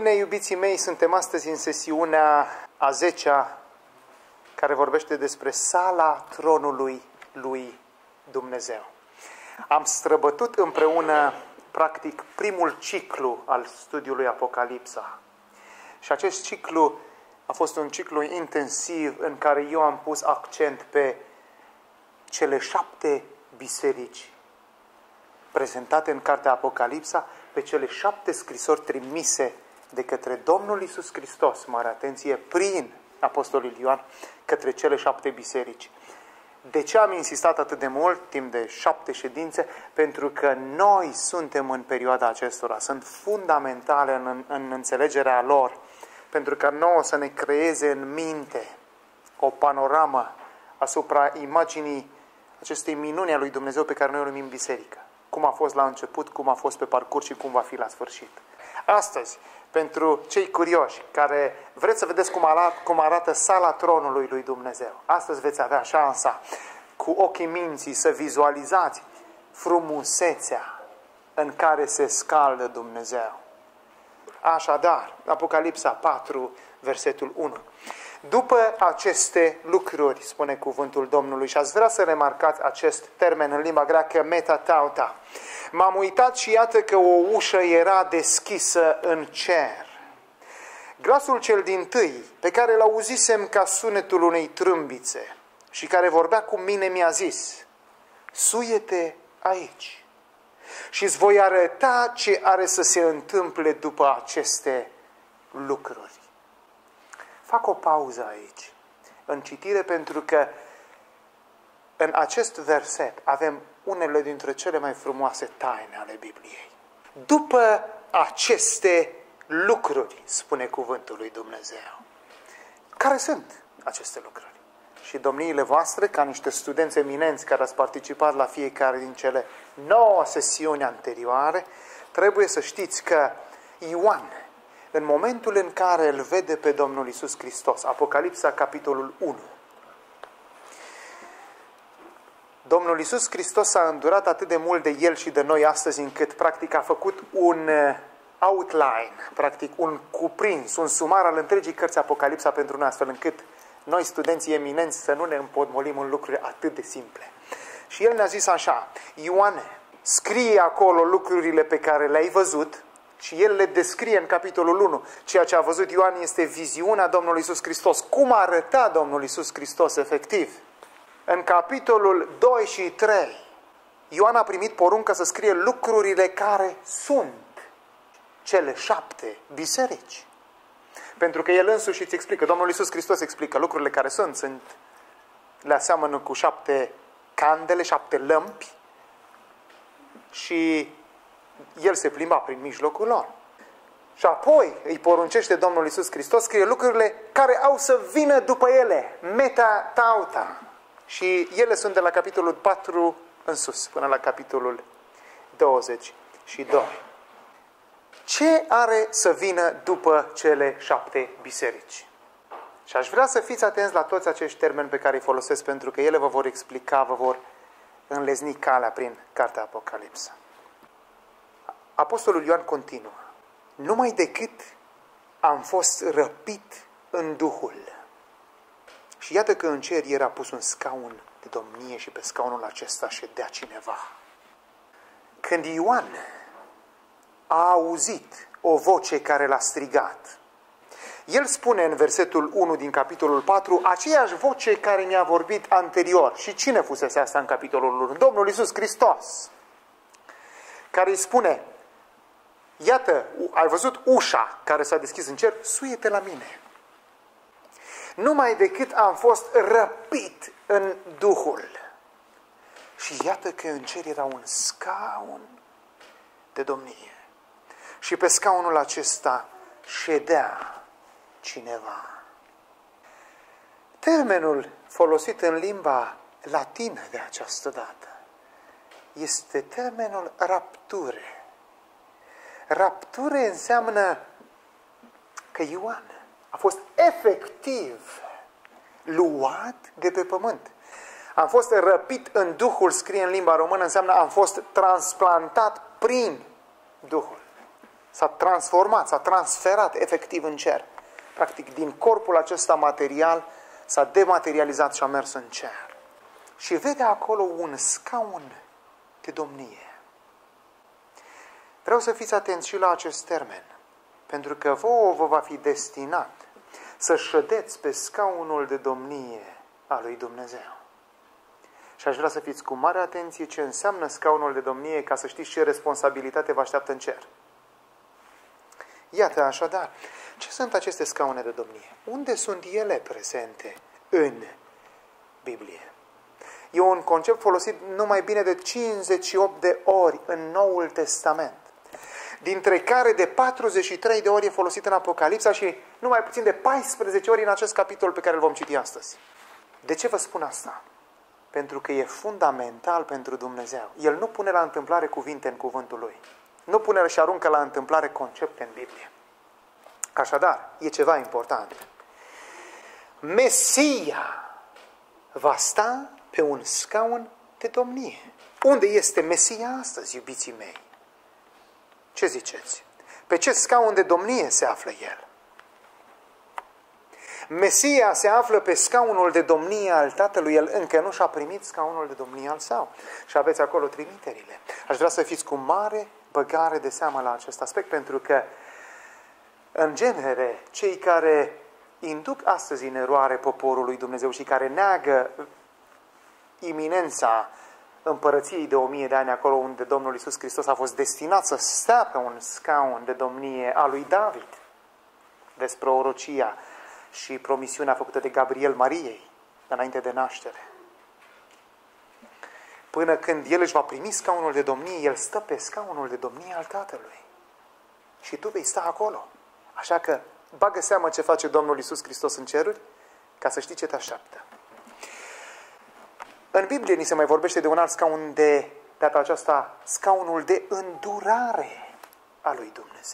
bine, iubiții mei, suntem astăzi în sesiunea a 10-a care vorbește despre sala tronului lui Dumnezeu. Am străbătut împreună, practic, primul ciclu al studiului Apocalipsa. Și acest ciclu a fost un ciclu intensiv în care eu am pus accent pe cele 7 biserici prezentate în cartea Apocalipsa, pe cele 7 scrisori trimise de către Domnul Iisus Hristos, mare atenție, prin Apostolul Ioan, către cele 7 biserici. De ce am insistat atât de mult, timp de 7 ședințe? Pentru că noi suntem în perioada acestora, sunt fundamentale în înțelegerea lor, pentru că nouă să ne creeze în minte o panoramă asupra imaginii acestei minuni a lui Dumnezeu pe care noi o numim biserică. Cum a fost la început, cum a fost pe parcurs și cum va fi la sfârșit. Astăzi, pentru cei curioși care vreți să vedeți cum arată sala tronului lui Dumnezeu, astăzi veți avea șansa cu ochii minții să vizualizați frumusețea în care se scaldă Dumnezeu. Așadar, Apocalipsa 4, versetul 1. După aceste lucruri, spune cuvântul Domnului, și ați vrea să remarcați acest termen în limba greacă, metatauta. M-am uitat și iată că o ușă era deschisă în cer. Glasul cel dintâi, pe care l-auzisem ca sunetul unei trâmbițe și care vorbea cu mine, mi-a zis: suie-te aici și îți voi arăta ce are să se întâmple după aceste lucruri. Fac o pauză aici, în citire, pentru că în acest verset avem unele dintre cele mai frumoase taine ale Bibliei. După aceste lucruri, spune cuvântul lui Dumnezeu. Care sunt aceste lucruri? Și domniile voastre, ca niște studenți eminenți care ați participat la fiecare din cele 9 sesiuni anterioare, trebuie să știți că Ioan, în momentul în care îl vede pe Domnul Iisus Hristos, Apocalipsa, capitolul 1, Domnul Iisus Hristos s-a îndurat atât de mult de El și de noi astăzi, încât practic a făcut un outline, practic un cuprins, un sumar al întregii cărți Apocalipsa pentru noi, astfel încât noi, studenții eminenți, să nu ne împotmolim în lucruri atât de simple. Și El ne-a zis așa: Ioane, scrie acolo lucrurile pe care le-ai văzut. Și el le descrie în capitolul 1. Ceea ce a văzut Ioan este viziunea Domnului Iisus Hristos. Cum arăta Domnul Iisus Hristos efectiv? În capitolul 2 și 3, Ioan a primit poruncă să scrie lucrurile care sunt cele 7 biserici. Pentru că el însuși îți explică, Domnul Iisus Hristos explică lucrurile care sunt, le aseamănă cu 7 candele, 7 lămpi și el se plimba prin mijlocul lor. Și apoi îi poruncește Domnul Iisus Hristos, scrie lucrurile care au să vină după ele, metatauta. Și ele sunt de la capitolul 4 în sus, până la capitolul 22. Ce are să vină după cele 7 biserici? Și aș vrea să fiți atenți la toți acești termeni pe care îi folosesc, pentru că ele vă vor explica, vă vor înlezni calea prin cartea Apocalipsa. Apostolul Ioan continuă: numai decât am fost răpit în Duhul. Și iată că în cer era pus un scaun de domnie și pe scaunul acesta ședea cineva. Când Ioan a auzit o voce care l-a strigat, el spune în versetul 1 din capitolul 4, aceeași voce care mi-a vorbit anterior. Și cine fusese asta în capitolul 1? Domnul Iisus Hristos, care îi spune: iată, ai văzut ușa care s-a deschis în cer? Suie-te la mine. Numai decât am fost răpit în Duhul. Și iată că în cer era un scaun de domnie. Și pe scaunul acesta ședea cineva. Termenul folosit în limba latină de această dată este termenul rapture. Rapture înseamnă că Ioan a fost efectiv luat de pe pământ. Am fost răpit în Duhul, scrie în limba română, înseamnă am fost transplantat prin Duhul. S-a transformat, s-a transferat efectiv în cer. Practic, din corpul acesta material s-a dematerializat și a mers în cer. Și vede acolo un scaun de domnie. Vreau să fiți atenți și la acest termen, pentru că vouă vă va fi destinat să șădeți pe scaunul de domnie al lui Dumnezeu. Și aș vrea să fiți cu mare atenție ce înseamnă scaunul de domnie, ca să știți ce responsabilitate vă așteaptă în cer. Iată așadar, ce sunt aceste scaune de domnie? Unde sunt ele prezente în Biblie? E un concept folosit numai bine de 58 de ori în Noul Testament, dintre care de 43 de ori e folosit în Apocalipsa și numai puțin de 14 ori în acest capitol pe care îl vom citi astăzi. De ce vă spun asta? Pentru că e fundamental pentru Dumnezeu. El nu pune la întâmplare cuvinte în cuvântul Lui. Nu pune și aruncă la întâmplare concepte în Biblie. Așadar, e ceva important. Mesia va sta pe un scaun de domnie. Unde este Mesia astăzi, iubiții mei? Ce ziceți? Pe ce scaun de domnie se află El? Mesia se află pe scaunul de domnie al Tatălui. El încă nu și-a primit scaunul de domnie al Său. Și aveți acolo trimiterile. Aș vrea să fiți cu mare băgare de seamă la acest aspect, pentru că, în genere, cei care induc astăzi în eroare poporul lui Dumnezeu și care neagă iminența împărăției de 1000 de ani, acolo unde Domnul Iisus Hristos a fost destinat să stea pe un scaun de domnie a lui David, despre prorocia și promisiunea făcută de Gabriel Mariei înainte de naștere. Până când El își va primi scaunul de domnie, El stă pe scaunul de domnie al Tatălui. Și tu vei sta acolo. Așa că bagă seama ce face Domnul Iisus Hristos în ceruri, ca să știi ce te așteaptă. În Biblie ni se mai vorbește de un alt scaun de data aceasta, scaunul de îndurare a lui Dumnezeu.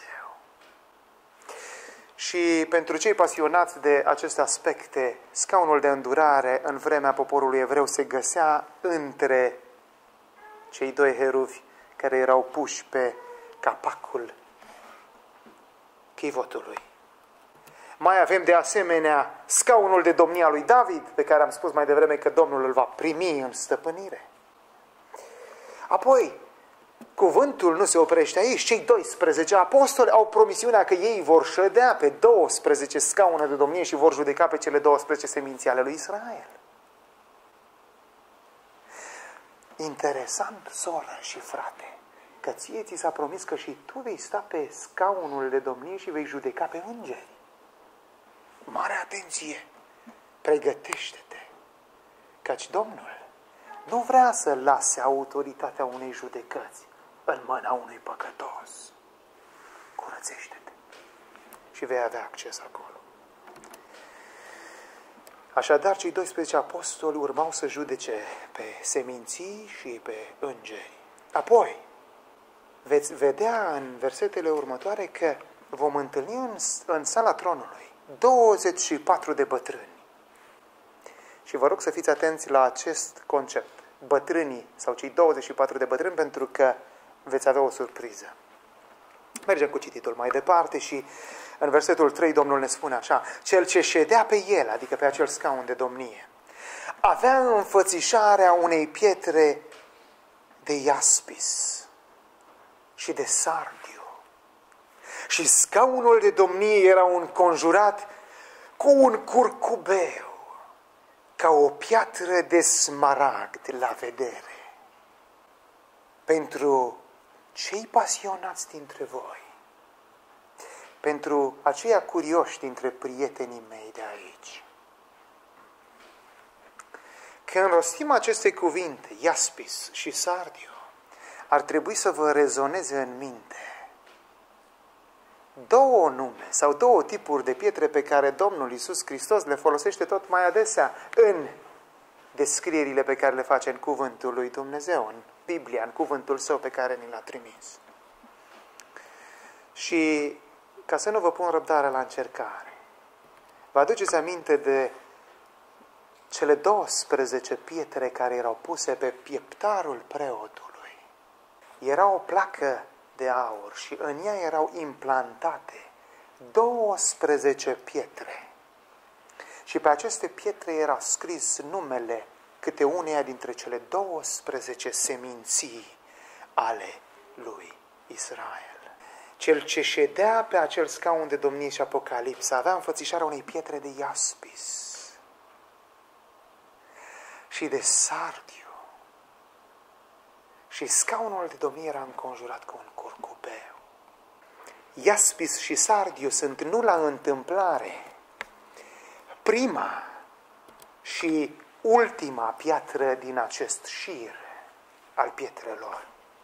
Și pentru cei pasionați de aceste aspecte, scaunul de îndurare în vremea poporului evreu se găsea între cei doi heruvi care erau puși pe capacul chivotului. Mai avem de asemenea scaunul de domnie a lui David, pe care am spus mai devreme că Domnul îl va primi în stăpânire. Apoi, cuvântul nu se oprește aici. Cei 12 apostoli au promisiunea că ei vor șădea pe 12 scaune de domnie și vor judeca pe cele 12 seminții ale lui Israel. Interesant, soră și frate, că ție ți s-a promis că și tu vei sta pe scaunul de domnie și vei judeca pe îngeri. Mare atenție! Pregătește-te! Căci Domnul nu vrea să lase autoritatea unei judecăți în mâna unui păcătos. Curățește-te și vei avea acces acolo. Așadar, cei 12 apostoli urmau să judece pe seminții și pe îngeri. Apoi, veți vedea în versetele următoare că vom întâlni în sala tronului 24 de bătrâni. Și vă rog să fiți atenți la acest concept. Bătrânii sau cei 24 de bătrâni, pentru că veți avea o surpriză. Mergem cu cititul mai departe și în versetul 3 Domnul ne spune așa: cel ce ședea pe el, adică pe acel scaun de domnie, avea înfățișarea unei pietre de iaspis și de sardiu. Și scaunul de domnie era înconjurat cu un curcubeu, ca o piatră de smaragd la vedere. Pentru cei pasionați dintre voi, pentru aceia curioși dintre prietenii mei de aici, când rostim aceste cuvinte, iaspis și sardiu, ar trebui să vă rezoneze în minte două nume sau două tipuri de pietre pe care Domnul Iisus Hristos le folosește tot mai adesea în descrierile pe care le face în cuvântul lui Dumnezeu, în Biblia, în cuvântul Său pe care ni l-a trimis. Și ca să nu vă pun răbdare la încercare, vă aduceți aminte de cele 12 pietre care erau puse pe pieptarul preotului. Era o placă de aur și în ea erau implantate 12 pietre. Și pe aceste pietre era scris numele câte uneia dintre cele 12 seminții ale lui Israel. Cel ce ședea pe acel scaun de domnie și Apocalipsă avea înfățișarea unei pietre de iaspis și de sardiu. Și scaunul de domnie era înconjurat cu un curcubeu. Iaspis și sardiu sunt nu la întâmplare prima și ultima piatră din acest șir al pietrelor.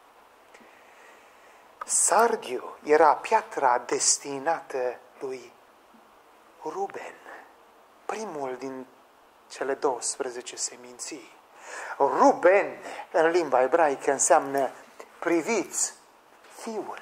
Sardiu era piatra destinată lui Ruben, primul din cele 12 seminții. Ruben, în limba ebraică, înseamnă priviți, fiul.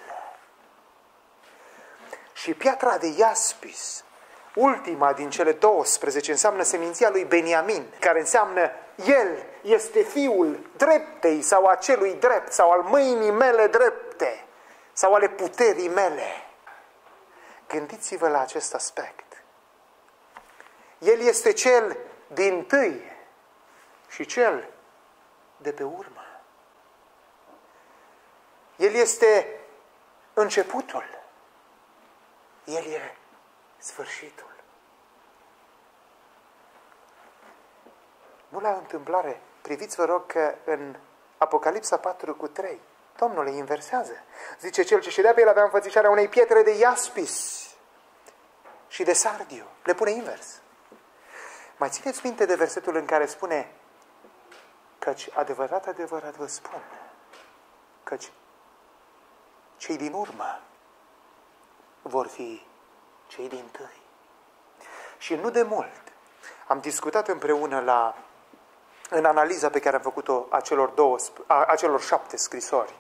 Și piatra de iaspis, ultima din cele 12, înseamnă seminția lui Beniamin, care înseamnă el este fiul dreptei sau acelui drept, sau al mâinii mele drepte, sau ale puterii mele. Gândiți-vă la acest aspect. El este cel dintâi și cel de pe urmă. El este începutul. El e sfârșitul. Nu la întâmplare. Priviți, vă rog, că în Apocalipsa 4:3 Domnul îi inversează. Zice, cel ce ședea pe el avea înfățișarea unei pietre de iaspis și de sardiu. Le pune invers. Mai țineți minte de versetul în care spune: căci adevărat, adevărat vă spun, căci cei din urmă vor fi cei dintâi. Și nu de mult am discutat împreună în analiza pe care am făcut-o acelor 7 scrisori,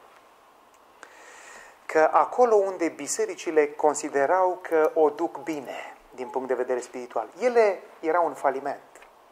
că acolo unde bisericile considerau că o duc bine din punct de vedere spiritual, ele erau un faliment.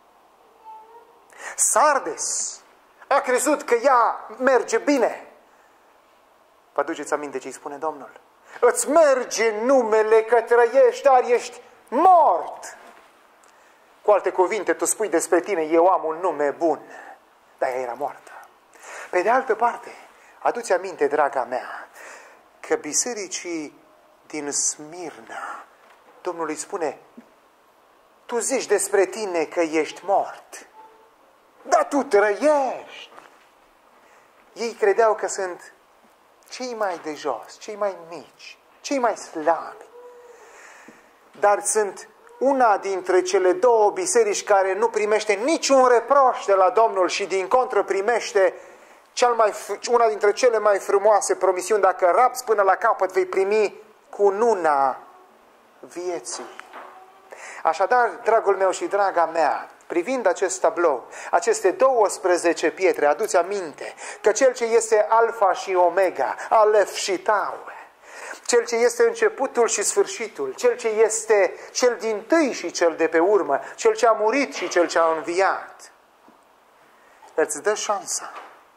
Sardes a crezut că ea merge bine. Vă aduceți aminte ce îi spune Domnul? Îți merge numele că trăiești, dar ești mort. Cu alte cuvinte, tu spui despre tine, eu am un nume bun, dar ea era moartă. Pe de altă parte, adu-ți aminte, draga mea, că bisericii din Smirna, Domnul îi spune: tu zici despre tine că ești mort, dar tu trăiești. Ei credeau că sunt cei mai de jos, cei mai mici, cei mai slabi. Dar sunt una dintre cele 2 biserici care nu primește niciun reproș de la Domnul și din contră primește una dintre cele mai frumoase promisiuni: dacă rabzi până la capăt, vei primi cununa vieții. Așadar, dragul meu și draga mea, privind acest tablou, aceste 12 pietre, adu-ți aminte că cel ce este Alfa și Omega, Alef și Tau, cel ce este începutul și sfârșitul, cel ce este cel dintâi și cel de pe urmă, cel ce a murit și cel ce a înviat, îți dă șansa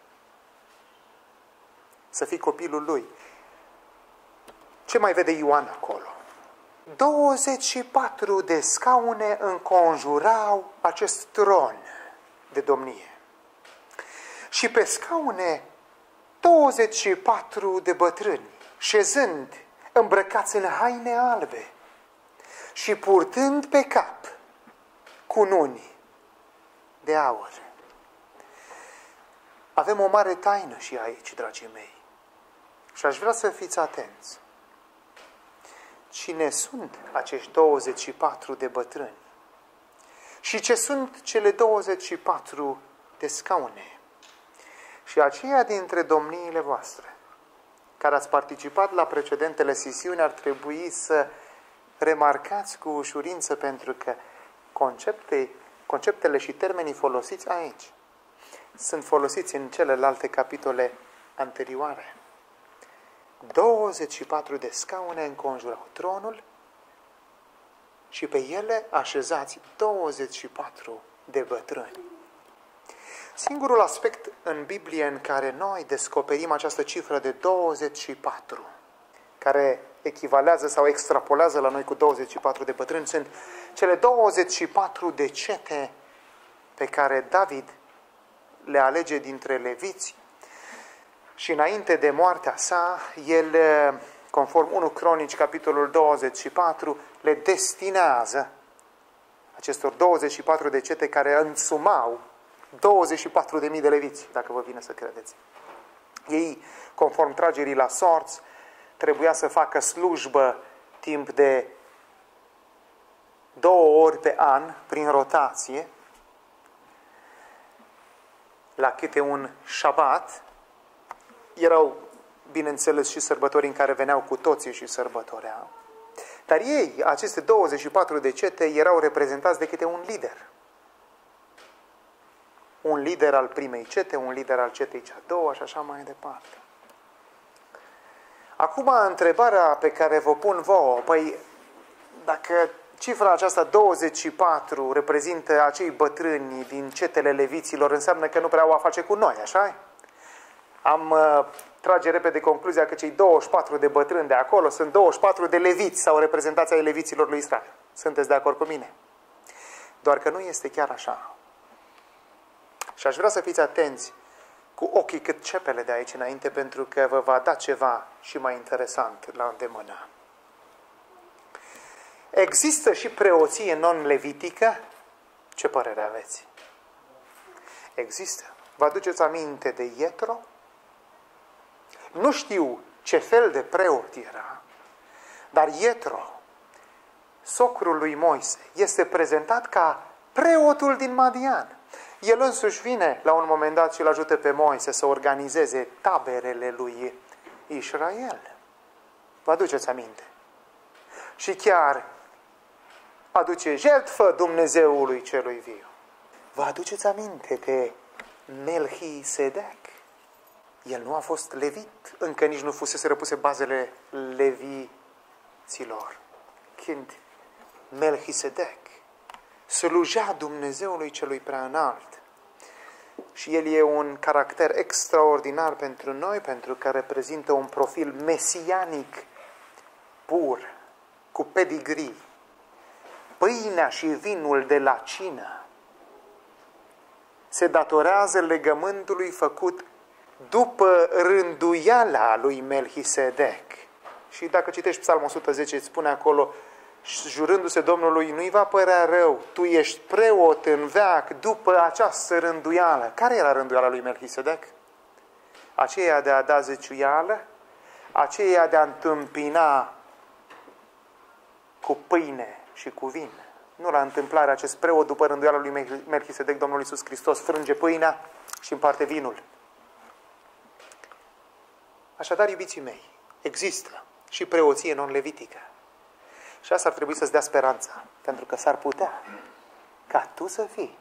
să fii copilul lui. Ce mai vede Ioan acolo? 24 de scaune înconjurau acest tron de domnie. Și pe scaune 24 de bătrâni, șezând îmbrăcați în haine albe și purtând pe cap cununi de aur. Avem o mare taină și aici, dragii mei. Și aș vrea să fiți atenți. Cine sunt acești 24 de bătrâni? Și ce sunt cele 24 de scaune? Și aceia dintre domniile voastre care ați participat la precedentele sesiuni ar trebui să remarcați cu ușurință, pentru că conceptele și termenii folosiți aici sunt folosiți în celelalte capitole anterioare. 24 de scaune înconjurau tronul și pe ele așezați 24 de bătrâni. Singurul aspect în Biblie în care noi descoperim această cifră de 24, care echivalează sau extrapolează la noi cu 24 de bătrâni, sunt cele 24 de cete pe care David le alege dintre leviți și înainte de moartea sa, el, conform 1 Cronici, capitolul 24, le destinează acestor 24 de cete care însumau 24.000 de leviți, dacă vă vine să credeți. Ei, conform tragerii la sorți, trebuia să facă slujbă timp de 2 ori pe an, prin rotație, la câte un șabat. Erau, bineînțeles, și sărbători în care veneau cu toții și sărbătoreau. Dar ei, aceste 24 de cete, erau reprezentați de câte un lider. Un lider al primei cete, un lider al cetei cea a doua și așa mai departe. Acum, întrebarea pe care vă pun vouă, păi, dacă cifra aceasta 24 reprezintă acei bătrâni din cetele leviților, înseamnă că nu prea au a face cu noi, așa? Am trage repede concluzia că cei 24 de bătrâni de acolo sunt 24 de leviți sau reprezentația ai leviților lui Israel. Sunteți de acord cu mine? Doar că nu este chiar așa. Și aș vrea să fiți atenți cu ochii cât cepele de aici înainte, pentru că vă va da ceva și mai interesant la îndemână. Există și preoție non-levitică? Ce părere aveți? Există. Vă aduceți aminte de Ietro? Nu știu ce fel de preot era, dar Ietro, socrul lui Moise, este prezentat ca preotul din Madian. El însuși vine la un moment dat și îl ajută pe Moise să organizeze taberele lui Israel. Vă aduceți aminte? Și chiar aduce jertfă Dumnezeului celui viu. Vă aduceți aminte de Melchisedec? El nu a fost levit, încă nici nu fusese răpuse bazele leviților. Când Melchisedec slujea Dumnezeului celui preaînalt. Și el e un caracter extraordinar pentru noi, pentru că reprezintă un profil mesianic pur, cu pedigree. Pâinea și vinul de la cină se datorează legământului făcut după rânduiala lui Melchisedec. Și dacă citești Psalmul 110, îți spune acolo, jurându-se Domnului, nu-i va părea rău, tu ești preot în veac după această rânduială. Care era rânduiala lui Melchisedec? Aceea de a da zeciuială, aceea de a întâmpina cu pâine și cu vin. Nu la întâmplare, acest preot după rânduiala lui Melchisedec, Domnul Iisus Hristos, frânge pâinea și împarte vinul. Așadar, iubiții mei, există și preoție non-levitică. Și asta ar trebui să-ți dea speranța, pentru că s-ar putea ca tu să fii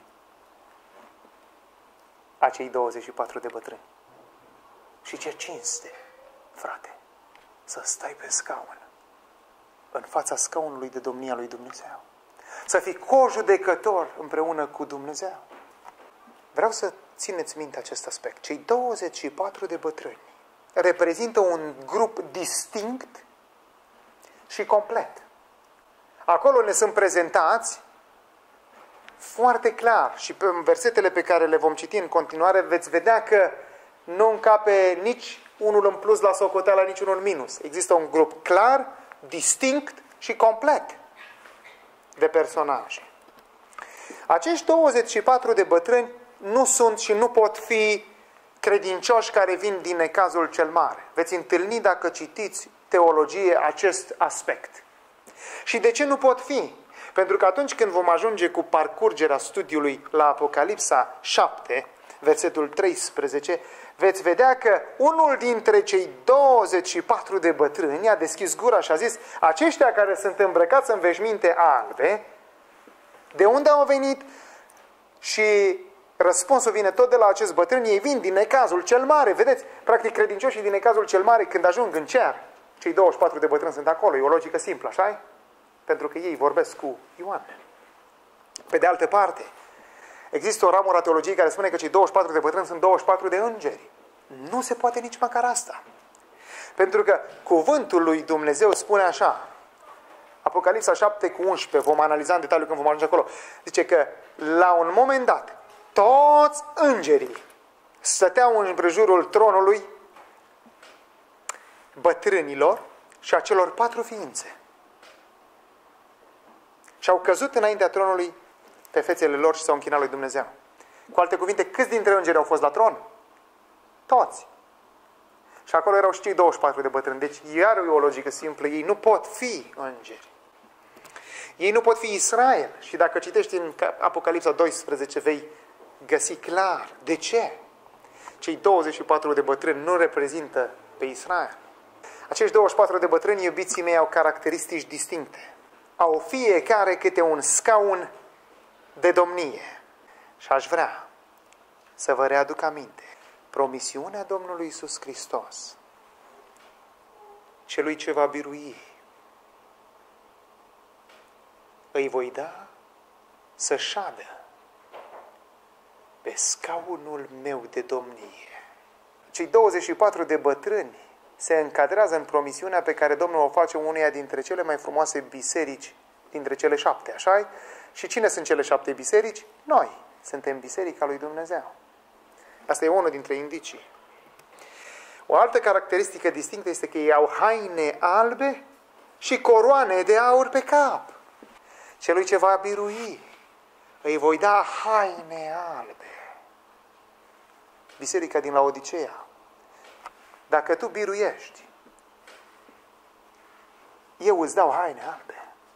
acei 24 de bătrâni. Și ce cinste, frate, să stai pe scaun, în fața scaunului de domnia lui Dumnezeu. Să fii cojudecător împreună cu Dumnezeu. Vreau să țineți minte acest aspect. Cei 24 de bătrâni reprezintă un grup distinct și complet. Acolo ne sunt prezentați foarte clar și pe versetele pe care le vom citi în continuare veți vedea că nu încape nici unul în plus la socoteală, nici unul în minus. Există un grup clar, distinct și complet de personaje. Acești 24 de bătrâni nu sunt și nu pot fi credincioși care vin din necazul cel mare. Veți întâlni, dacă citiți teologie, acest aspect. Și de ce nu pot fi? Pentru că atunci când vom ajunge cu parcurgerea studiului la Apocalipsa 7, versetul 13, veți vedea că unul dintre cei 24 de bătrâni a deschis gura și a zis: aceștia care sunt îmbrăcați în veșminte albe, de unde au venit? Și răspunsul vine tot de la acest bătrân: ei vin din necazul cel mare. Vedeți, practic credincioșii din necazul cel mare, când ajung în cer, cei 24 de bătrâni sunt acolo. E o logică simplă, așa? Pentru că ei vorbesc cu Ioan. Pe de altă parte, Există o ramură a teologiei care spune că cei 24 de bătrâni sunt 24 de îngeri. Nu se poate nici măcar asta. Pentru că cuvântul lui Dumnezeu spune așa, Apocalipsa 7:11, vom analiza în detaliu când vom ajunge acolo, zice că la un moment dat, toți îngerii stăteau în împrejurul tronului bătrânilor și a celor 4 ființe. Și au căzut înaintea tronului pe fețele lor și s-au închinat lui Dumnezeu. Cu alte cuvinte, câți dintre îngeri au fost la tron? Toți. Și acolo erau și cei 24 de bătrâni. Deci iar e o logică simplă. Ei nu pot fi îngeri. Ei nu pot fi Israel. Și dacă citești în Apocalipsa 12, vei găsi clar. De ce? Cei 24 de bătrâni nu reprezintă pe Israel. Acești 24 de bătrâni, iubiții mei, au caracteristici distincte. Au fiecare câte un scaun de domnie. Și aș vrea să vă readuc aminte promisiunea Domnului Iisus Hristos, celui ce va birui, îi voi da să șadă pe scaunul meu de domnie. Cei 24 de bătrâni se încadrează în promisiunea pe care Domnul o face uneia dintre cele mai frumoase biserici dintre cele 7, așa-i? Și cine sunt cele 7 biserici? Noi. Suntem biserica lui Dumnezeu. Asta e unul dintre indicii. O altă caracteristică distinctă este că ei au haine albe și coroane de aur pe cap. Celui ce va birui, îi voi da haine albe. Biserica din Laodiceea. Dacă tu biruiești, eu îți dau haine albe.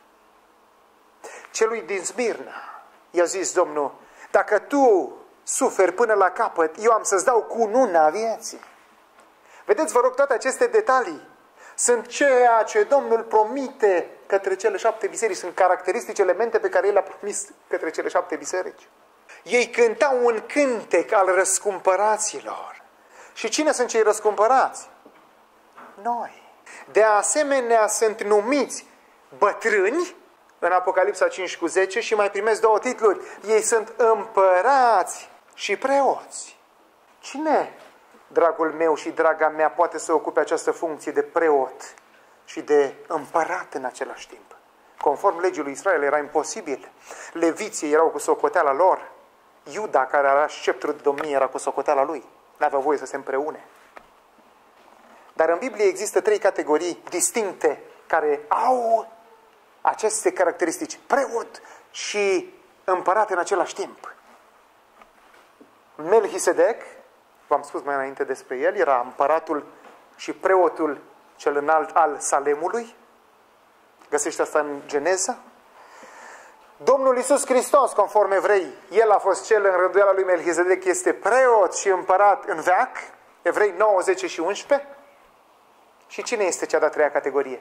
Celui din Smirna, i-a zis Domnul, dacă tu suferi până la capăt, eu am să-ți dau cununa vieții. Vedeți, vă rog, toate aceste detalii sunt ceea ce Domnul promite către cele 7 biserici. Sunt caracteristici, elemente pe care El a promis către cele 7 biserici. Ei cântau un cântec al răscumpăraților. Și cine sunt cei răscumpărați? Noi. De asemenea, sunt numiți bătrâni în Apocalipsa 5:10 și mai primesc 2 titluri. Ei sunt împărați și preoți. Cine, dragul meu și draga mea, poate să ocupe această funcție de preot și de împărat în același timp? Conform legii lui Israel era imposibil. Leviții erau cu socoteala lor. Iuda, care era sceptrul de domnie, era cu socoteala lui. N-avea voie să se împreune. Dar în Biblie există 3 categorii distincte care au aceste caracteristici. Preot și împărat în același timp. Melchisedec, v-am spus mai înainte despre el, era împăratul și preotul cel înalt al Salemului. Găsește asta în Geneza. Domnul Iisus Hristos, conform Evrei, el a fost cel în rânduiala lui Melchisedec, este preot și împărat în veac. Evrei 9, 10 și 11. Și cine este cea de-a 3-a categorie?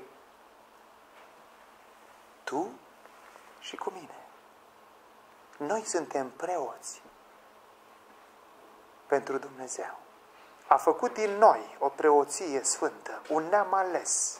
Tu și cu mine. Noi suntem preoți pentru Dumnezeu. A făcut din noi o preoție sfântă, un neam ales.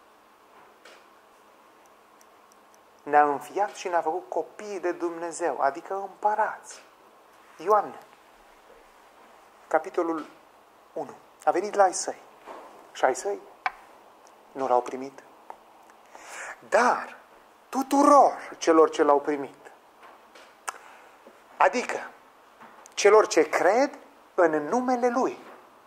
Ne-a înfiat și ne-a făcut copii de Dumnezeu, adică împărați. Ioan, capitolul 1. A venit la ai săi. Și ai săi nu l-au primit. Dar tuturor celor ce l-au primit, adică celor ce cred în numele Lui,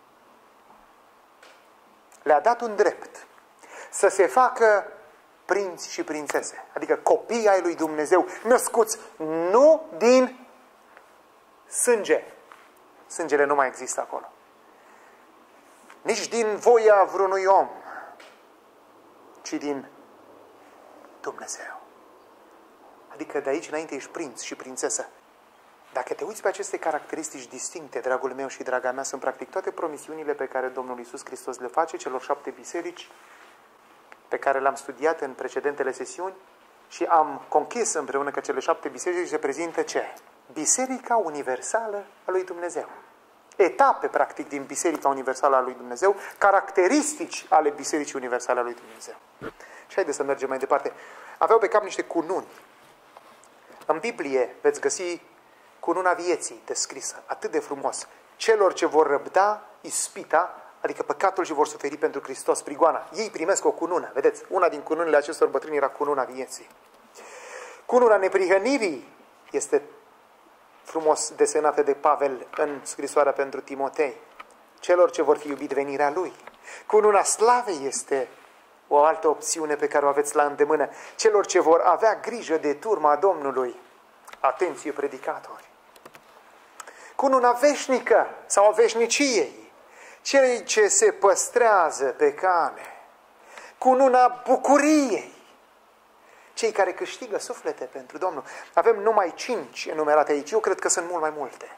le-a dat un drept să se facă prinți și prințese, adică copii ai lui Dumnezeu, născuți nu din sânge. Sângele nu mai există acolo. Nici din voia vreunui om, ci din Dumnezeu. Adică de aici înainte ești prinț și prințesă. Dacă te uiți pe aceste caracteristici distincte, dragul meu și draga mea, sunt practic toate promisiunile pe care Domnul Iisus Hristos le face celor 7 biserici pe care le-am studiat în precedentele sesiuni și am conchis împreună că cele 7 biserici reprezintă ce? Biserica Universală a lui Dumnezeu. Etape, practic, din Biserica Universală a lui Dumnezeu, caracteristici ale Bisericii Universale a lui Dumnezeu. Și haideți să mergem mai departe. Aveau pe cap niște cununi. În Biblie veți găsi cununa vieții descrisă, atât de frumos. Celor ce vor răbda ispita, adică păcatul și vor suferi pentru Hristos, prigoana. Ei primesc o cunună, vedeți? Una din cununile acestor bătrâni era cununa vieții. Cununa neprihănirii este frumos desenată de Pavel în scrisoarea pentru Timotei. Celor ce vor fi iubit venirea Lui. Cununa slavei este o altă opțiune pe care o aveți la îndemână. Celor ce vor avea grijă de turma Domnului. Atenție, predicatori! Cununa veșnică sau a veșniciei. Cei ce se păstrează pe cale. Cununa bucuriei. Cei care câștigă suflete pentru Domnul. Avem numai 5 enumerate aici. Eu cred că sunt mult mai multe.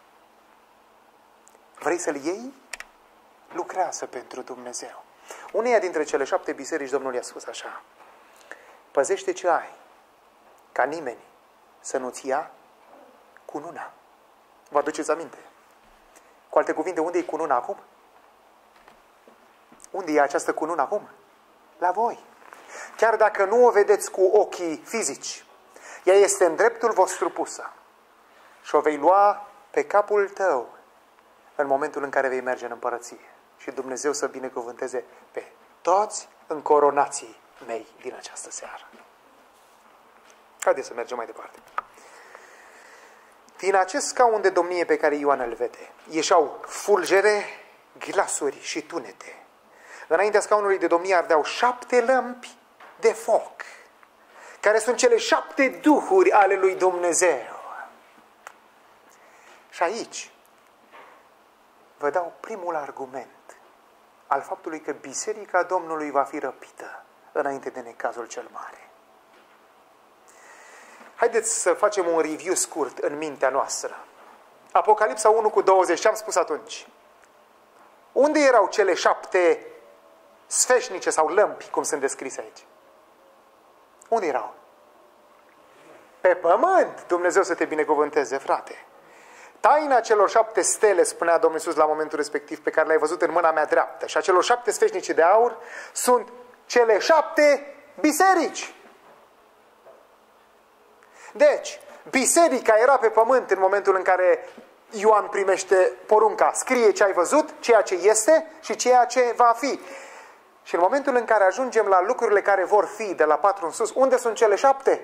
Vrei să-l iei? Lucrează pentru Dumnezeu. Uneia dintre cele 7 biserici Domnul i-a spus așa: păzește ce ai, ca nimeni să nu-ți ia cununa. Vă aduceți aminte? Cu alte cuvinte, unde e cununa acum? Unde e această cunună acum? La voi. Chiar dacă nu o vedeți cu ochii fizici, ea este în dreptul vostru pusă. Și o vei lua pe capul tău în momentul în care vei merge în împărăție. Și Dumnezeu să binecuvânteze pe toți încoronații mei din această seară. Haideți să mergem mai departe. Din acest scaun de domnie pe care Ioan îl vede, ieșeau fulgere, glasuri și tunete. Înaintea scaunului de domnie ardeau 7 lămpi de foc, care sunt cele 7 duhuri ale lui Dumnezeu. Și aici vă dau primul argument al faptului că Biserica Domnului va fi răpită înainte de necazul cel mare. Haideți să facem un review scurt în mintea noastră. Apocalipsa 1:20, ce am spus atunci? Unde erau cele 7 sfeșnice sau lămpi, cum sunt descrise aici? Unde erau? Pe pământ! Dumnezeu să te binecuvânteze, frate! Taina celor 7 stele, spunea Domnul Iisus la momentul respectiv, pe care le-ai văzut în mâna mea dreaptă, și a celor 7 sfeșnice de aur, sunt cele 7 biserici. Deci, biserica era pe pământ în momentul în care Ioan primește porunca. Scrie ce ai văzut, ceea ce este și ceea ce va fi. Și în momentul în care ajungem la lucrurile care vor fi de la 4 în sus, unde sunt cele 7?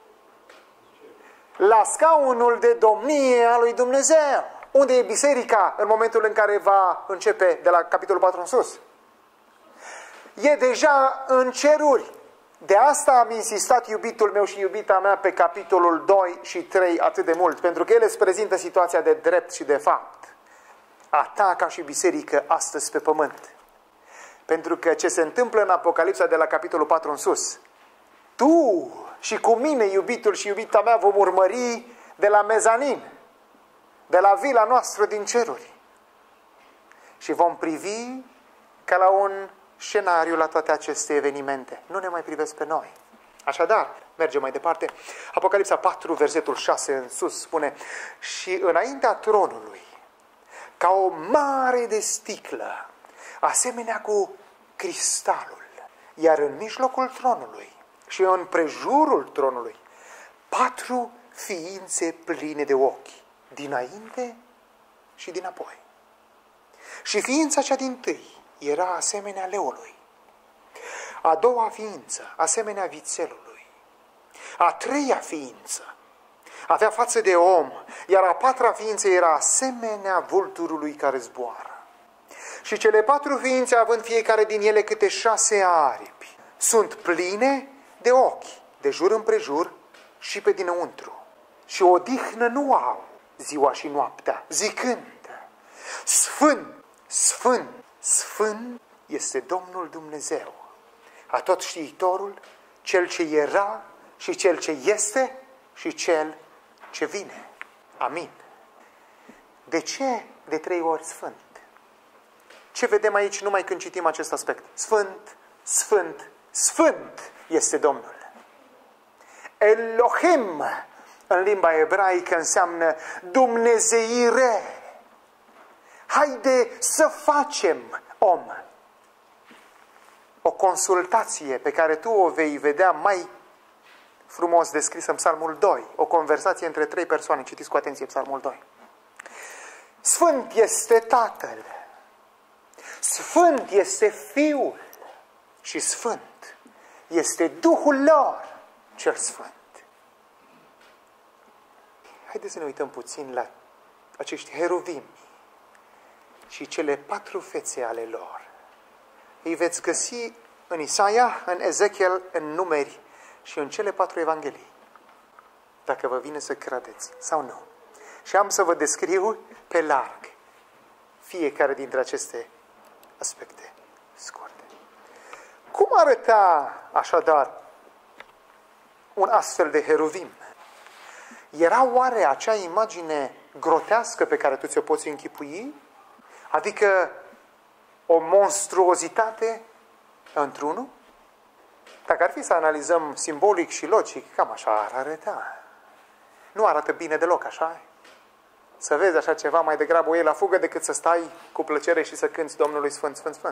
La scaunul de domnie al lui Dumnezeu. Unde e biserica în momentul în care va începe de la capitolul 4 în sus? E deja în ceruri. De asta am insistat, iubitul meu și iubita mea, pe capitolul 2 și 3 atât de mult. Pentru că ele îți prezintă situația de drept și de fapt. A ta ca și biserică astăzi pe pământ. Pentru că ce se întâmplă în Apocalipsa de la capitolul 4 în sus, tu și cu mine, iubitul și iubita mea, vom urmări de la mezanin, de la vila noastră din ceruri. Și vom privi ca la un scenariu la toate aceste evenimente. Nu ne mai privesc pe noi. Așadar, mergem mai departe. Apocalipsa 4, versetul 6 în sus spune: și înaintea tronului, ca o mare de sticlă, asemenea cu cristalul, iar în mijlocul tronului și în prejurul tronului 4 ființe pline de ochi, dinainte și dinapoi. Și ființa cea dintâi era asemenea leului, a doua ființă asemenea vițelului, a treia ființă avea față de om, iar a patra ființă era asemenea vulturului care zboară. Și cele 4 ființe, având fiecare din ele câte 6 aripi, sunt pline de ochi, de jur împrejur și pe dinăuntru. Și odihnă nu au ziua și noaptea, zicând: Sfânt, Sfânt, Sfânt este Domnul Dumnezeu, Atotștiitorul, Cel ce era și Cel ce este și Cel ce vine. Amin. De ce de 3 ori Sfânt? Ce vedem aici numai când citim acest aspect? Sfânt, Sfânt, Sfânt este Domnul. Elohim în limba ebraică înseamnă dumnezeire. Haide să facem, om, o consultație pe care tu o vei vedea mai frumos descris în Psalmul 2, o conversație între 3 persoane. Citiți cu atenție Psalmul 2. Sfânt este Tatăl, Sfânt este Fiul și Sfânt este Duhul lor cel Sfânt. Haideți să ne uităm puțin la acești heruvimi și cele 4 fețe ale lor. Îi veți găsi în Isaia, în Ezechiel, în Numeri și în cele 4 evanghelii. Dacă vă vine să credeți sau nu. Și am să vă descriu pe larg fiecare dintre aceste aspecte scurte. Cum arăta așadar un astfel de heruvim? Era oare acea imagine grotească pe care tu ți-o poți închipui? Adică o monstruozitate într-unul? Dacă ar fi să analizăm simbolic și logic, cam așa ar arăta. Nu arată bine deloc, așa? Să vezi așa ceva, mai degrabă o iei la fugă decât să stai cu plăcere și să cânți Domnului Sfânt, Sfânt, Sfânt.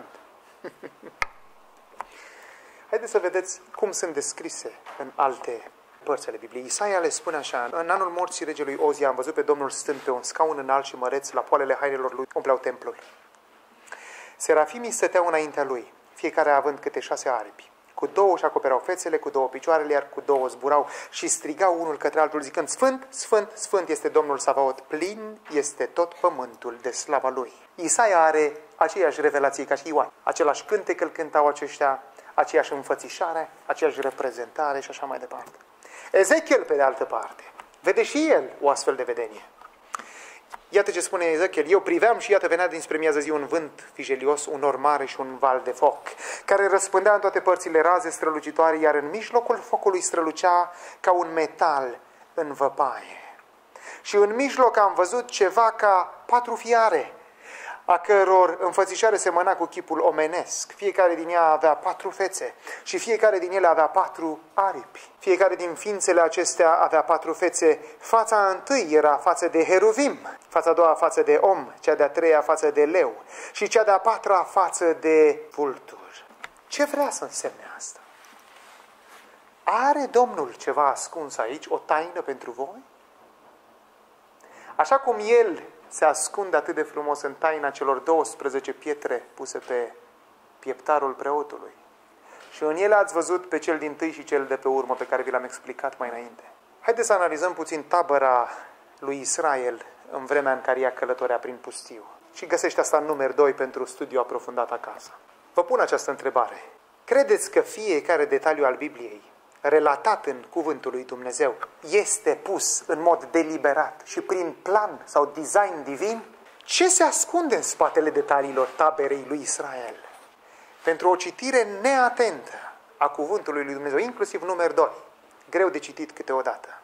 Haideți să vedeți cum sunt descrise în alte părți ale Bibliei. Isaia le spune așa: în anul morții regelui Ozia am văzut pe Domnul stând pe un scaun înalt și măreț, la poalele hainelor lui umpleau templul. Serafimii stăteau înaintea lui, fiecare având câte 6 aripi. Cu 2 își acoperau fețele, cu 2 picioarele, iar cu 2 zburau și strigau unul către altul zicând: Sfânt, Sfânt, Sfânt este Domnul Savaot, plin este tot pământul de slava lui. Isaia are aceeași revelație ca și Ioan. Același cântec îl cântau aceștia, aceeași înfățișare, aceeași reprezentare și așa mai departe. Ezechiel, pe de altă parte, vede și el o astfel de vedenie. Iată ce spune Ezechiel: eu priveam și iată venea dinspre miază zi un vânt fijelios, un nor mare și un val de foc, care răspândea în toate părțile raze strălucitoare, iar în mijlocul focului strălucea ca un metal în văpaie. Și în mijloc am văzut ceva ca 4 fiare, a căror înfățișare semăna cu chipul omenesc. Fiecare din ea avea 4 fețe și fiecare din ele avea 4 aripi. Fiecare din ființele acestea avea 4 fețe. Fața întâi era față de heruvim, fața a doua față de om, cea de-a treia față de leu și cea de-a patra față de vultur. Ce vrea să însemne asta? Are Domnul ceva ascuns aici, o taină pentru voi? Așa cum El se ascunde atât de frumos în taina celor 12 pietre puse pe pieptarul preotului. Și în ele ați văzut pe cel dintâi și cel de pe urmă, pe care vi l-am explicat mai înainte. Haideți să analizăm puțin tabăra lui Israel în vremea în care ea călătorea prin pustiu. Și găsește asta în Numeri 2 pentru studiu aprofundat acasă. Vă pun această întrebare. Credeți că fiecare detaliu al Bibliei relatat în cuvântul lui Dumnezeu este pus în mod deliberat și prin plan sau design divin? Ce se ascunde în spatele detaliilor taberei lui Israel? Pentru o citire neatentă a cuvântului lui Dumnezeu, inclusiv Numeri 2, greu de citit câteodată,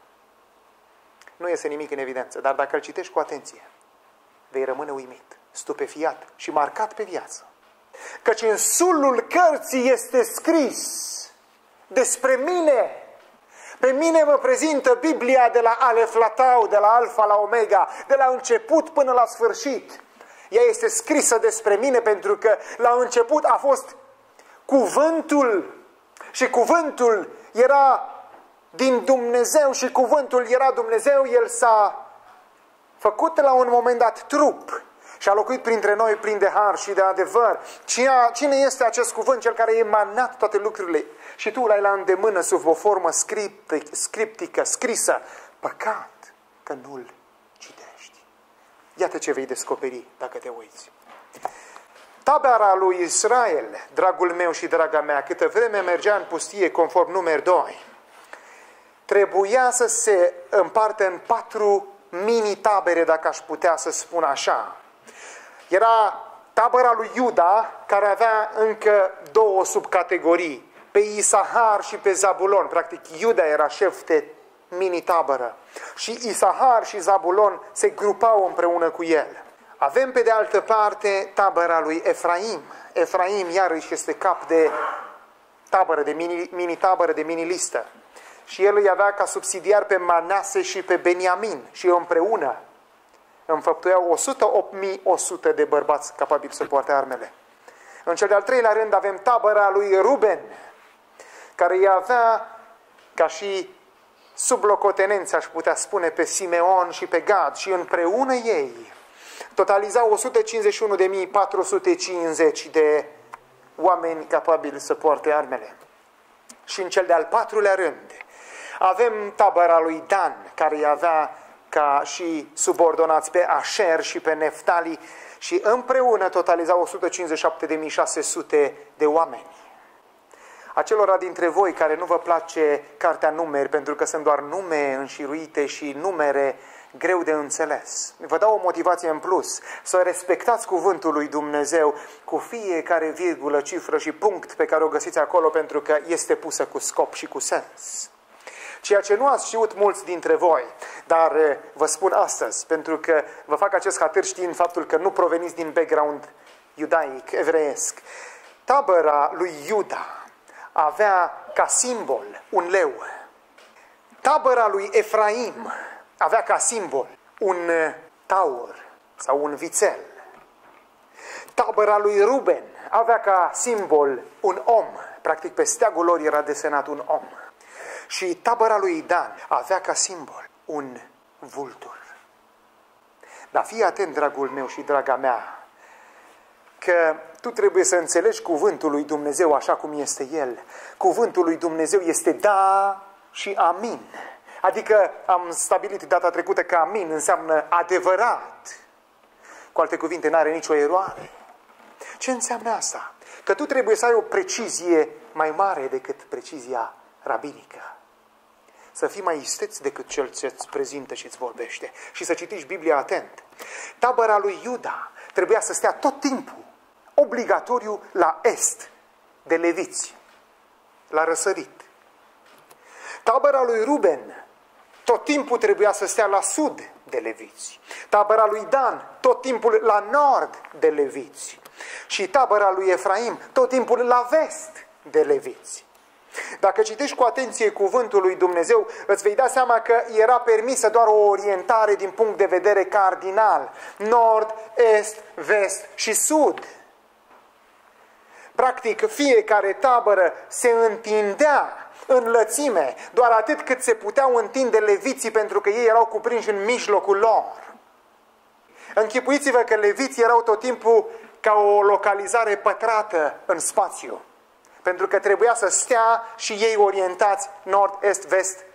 nu iese nimic în evidență, dar dacă îl citești cu atenție, vei rămâne uimit, stupefiat și marcat pe viață. Căci în sulul cărții este scris despre mine. Pe mine mă prezintă Biblia de la Alef la Tau, de la Alfa la Omega, de la început până la sfârșit. Ea este scrisă despre mine pentru că la început a fost cuvântul și cuvântul era din Dumnezeu și cuvântul era Dumnezeu. El s-a făcut la un moment dat trup și a locuit printre noi plin de har și de adevăr. Cine este acest cuvânt? Cel care a emanat toate lucrurile și tu l-ai la îndemână sub o formă scriptică, scrisă. Păcat că nu-l citești. Iată ce vei descoperi dacă te uiți. Tabăra lui Israel, dragul meu și draga mea, câtă vreme mergea în pustie conform Numeri 2, trebuia să se împartă în 4 mini-tabere, dacă aș putea să spun așa. Era tabăra lui Iuda, care avea încă 2 subcategorii, pe Isahar și pe Zabulon. Practic, Iuda era șef de mini-tabără și Isahar și Zabulon se grupau împreună cu el. Avem pe de altă parte tabăra lui Efraim. Efraim iarăși este cap de tabără, de mini-tabără, de mini-listă. Și el îi avea ca subsidiar pe Manase și pe Beniamin și împreună înfăptuiau 108.100 de bărbați capabili să poarte armele. În cel de-al treilea rând avem tabăra lui Ruben, care îi avea ca și sublocotenenți, aș putea spune, pe Simeon și pe Gad, și împreună ei totalizau 151.450 de oameni capabili să poarte armele. Și în cel de-al patrulea rând avem tabăra lui Dan, care îi avea ca și subordonați pe Asher și pe Neftali, și împreună totalizau 157.600 de oameni. Acelora dintre voi care nu vă place cartea numeri, pentru că sunt doar nume înșiruite și numere greu de înțeles, vă dau o motivație în plus: să respectați cuvântul lui Dumnezeu cu fiecare virgulă, cifră și punct pe care o găsiți acolo, pentru că este pusă cu scop și cu sens. Ceea ce nu ați știut mulți dintre voi, dar vă spun astăzi, pentru că vă fac acest hatâr știind faptul că nu proveniți din background iudaic, evreiesc. Tabăra lui Iuda avea ca simbol un leu. Tabăra lui Efraim avea ca simbol un taur sau un vițel. Tabăra lui Ruben avea ca simbol un om. Practic pe steagul lor era desenat un om. Și tabăra lui Dan avea ca simbol un vultur. Dar fii atent, dragul meu și draga mea, că tu trebuie să înțelegi cuvântul lui Dumnezeu așa cum este el. Cuvântul lui Dumnezeu este da și amin. Adică am stabilit data trecută că amin înseamnă adevărat. Cu alte cuvinte, n-are nicio eroare. Ce înseamnă asta? Că tu trebuie să ai o precizie mai mare decât precizia rabinică. Să fii mai isteț decât cel ce îți prezintă și îți vorbește. Și să citești Biblia atent. Tabăra lui Iuda trebuia să stea tot timpul obligatoriu la est de leviți, la răsărit. Tabăra lui Ruben tot timpul trebuia să stea la sud de leviți. Tabăra lui Dan tot timpul la nord de leviți. Și tabăra lui Efraim tot timpul la vest de leviți. Dacă citești cu atenție cuvântul lui Dumnezeu, îți vei da seama că era permisă doar o orientare din punct de vedere cardinal. Nord, est, vest și sud. Practic, fiecare tabără se întindea în lățime, doar atât cât se puteau întinde leviții, pentru că ei erau cuprinși în mijlocul lor. Închipuiți-vă că leviții erau tot timpul ca o localizare pătrată în spațiu, pentru că trebuia să stea și ei orientați nord, est, vest,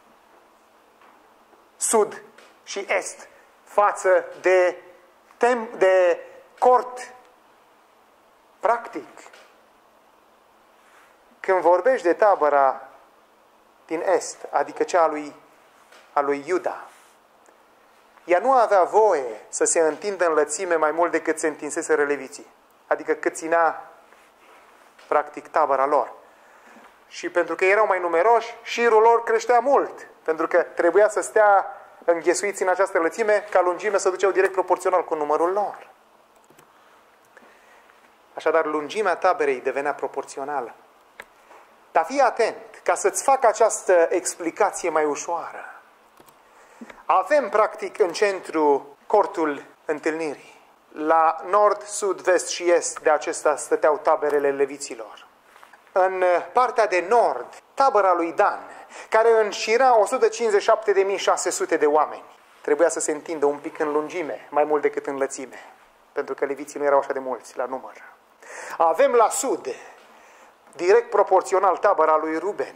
sud și est, față de cort. Practic, când vorbești de tabăra din est, adică cea a lui Iuda, ea nu avea voie să se întindă în lățime mai mult decât se întinseseră leviții, adică cât ținea practic tabăra lor. Și pentru că erau mai numeroși, șirul lor creștea mult, pentru că trebuia să stea înghesuiți în această lățime, ca lungime să duceau direct proporțional cu numărul lor. Așadar, lungimea taberei devenea proporțională. Dar fii atent, ca să-ți fac această explicație mai ușoară. Avem, practic, în centru cortul întâlnirii. La nord, sud, vest și est de acesta stăteau taberele leviților. În partea de nord, tabăra lui Dan, care înșira 157.600 de oameni. Trebuia să se întindă un pic în lungime, mai mult decât în lățime, pentru că leviții nu erau așa de mulți la număr. Avem la sud, direct proporțional, tabăra lui Ruben,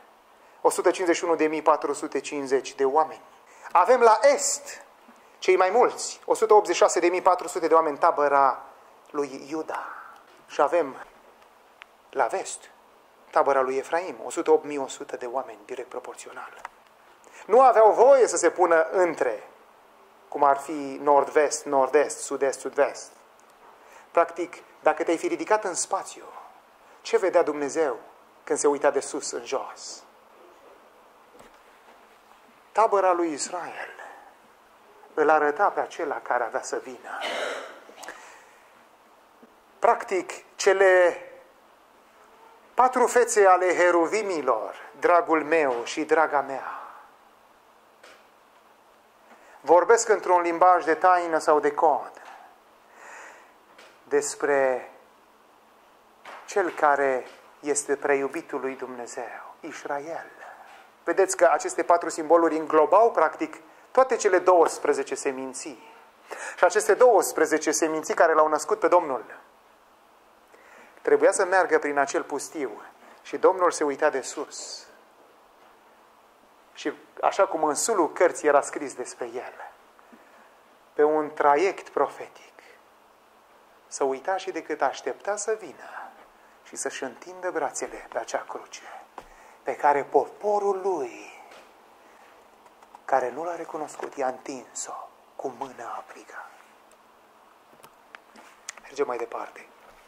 151.450 de oameni. Avem la est, cei mai mulți, 186.400 de oameni, tabăra lui Iuda. Și avem la vest, tabăra lui Efraim, 108.100 de oameni, direct proporțional. Nu aveau voie să se pună între, cum ar fi nord-vest, nord-est, sud-est, sud-vest. Practic, dacă te-ai fi ridicat în spațiu, ce vedea Dumnezeu când se uita de sus în jos? Tabăra lui Israel îl arăta pe acela care avea să vină. Practic, cele 4 fețe ale heruvimilor, dragul meu și draga mea, vorbesc într-un limbaj de taină sau de cod despre cel care este preiubitul lui Dumnezeu, Israel. Vedeți că aceste 4 simboluri înglobau, practic, toate cele 12 seminții. Și aceste 12 seminții care l-au născut pe Domnul trebuia să meargă prin acel pustiu. Și Domnul se uita de sus. Și așa cum în sulul cărții era scris despre el, pe un traiect profetic, să uita și decât aștepta să vină și să-și întindă brațele pe acea cruce, pe care poporul lui, care nu l-a recunoscut, i-a întins-o cu mâna aprigă. Mergem mai departe.